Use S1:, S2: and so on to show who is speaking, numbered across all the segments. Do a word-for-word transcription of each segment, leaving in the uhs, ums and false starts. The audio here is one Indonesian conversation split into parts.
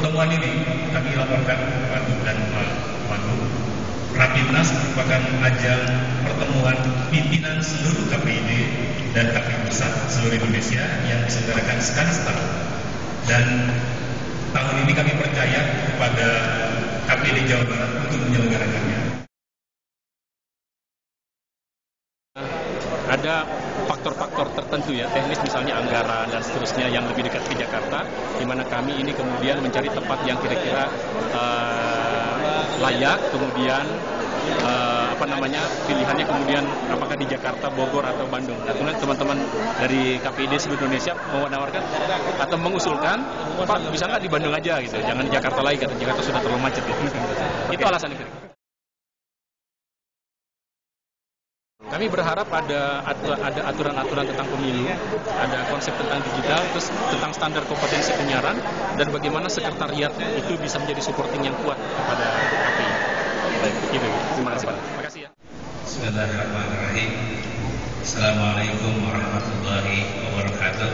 S1: pertemuan ini kami laporkan Pak Wagub dan Pak Wagub, Rapimnas merupakan ajang pertemuan pimpinan seluruh K P I D dan K P I pusat seluruh Indonesia yang diselenggarakan sekali setahun. Dan tahun ini kami percaya kepada K P I D Jawa Barat untuk menyelenggarakannya.
S2: Ada faktor-faktor tertentu ya, teknis misalnya anggaran dan seterusnya yang lebih dekat ke Jakarta, di mana kami ini kemudian mencari tempat yang kira-kira uh, layak, kemudian uh, apa namanya pilihannya kemudian apakah di Jakarta, Bogor atau Bandung. Nah, kemudian teman-teman dari K P I D seluruh Indonesia menawarkan atau mengusulkan, Pak bisa nggak di Bandung aja gitu, jangan di Jakarta lagi, kata Jakarta sudah terlalu macet gitu. Itu alasannya. Kami berharap ada ada aturan-aturan tentang pemilu, ada konsep tentang digital, terus tentang standar kompetensi penyiaran, dan bagaimana sekretariat itu bisa menjadi supporting yang kuat kepada K P I. Baik, gitu. Terima kasih Pak. Terima kasih ya.
S1: Bismillahirrahmanirrahim. Assalamualaikum warahmatullahi wabarakatuh.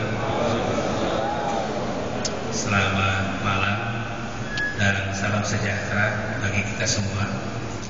S1: Selamat malam dan salam sejahtera bagi kita semua.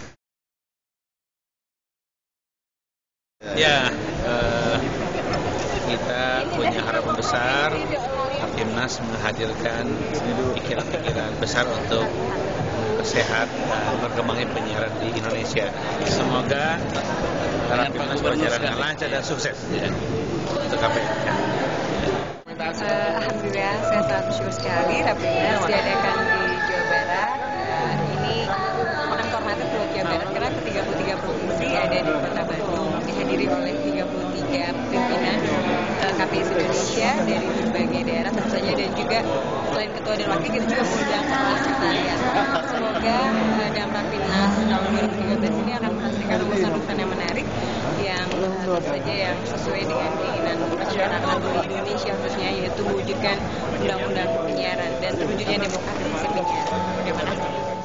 S3: Ya, eh, kita punya harapan besar Rapimnas menghadirkan pikiran-pikiran besar untuk sehat dan berkembangnya penyiaran di Indonesia. Semoga Rapimnas berjalan dengan lancar dan sukses ya, untuk K P I. Ya.
S4: Uh, Alhamdulillah, saya sangat bersyukur sekali Rapimnas diadakan di Jawa Barat. Uh, ini akan kehormatan buat Jawa Barat karena ke tiga puluh tiga provinsi ada di Kota Bandung, dihadiri oleh tiga puluh tiga pimpinan uh, K P I Indonesia dari berbagai daerah tentu saja, dan juga selain ketua dan wakil kita juga mengundang kepala sekretariat. Semoga uh, dalam Rapimnas tahun dua ribu tiga belas ini akan menghasilkan rumusan-rumusan yang menarik yang uh, tentu saja yang sesuai dengan keinginan masyarakat di Indonesia khususnya, yaitu mewujudkan undang-undang penyiaran dan terwujudnya demokratisasi penyiaran. Terima kasih.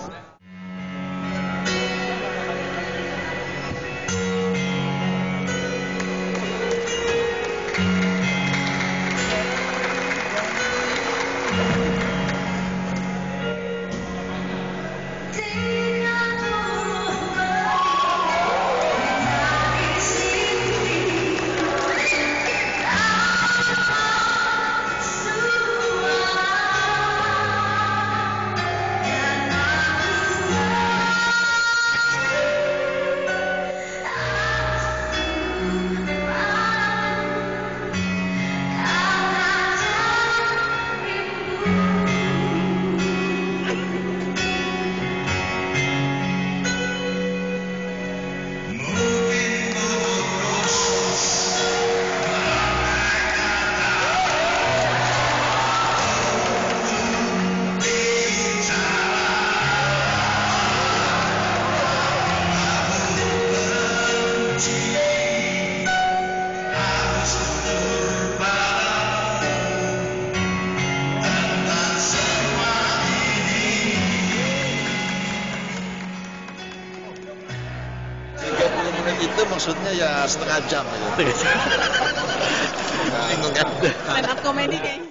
S5: Itu maksudnya ya setengah jam gitu.
S4: Stand up komedi kayaknya.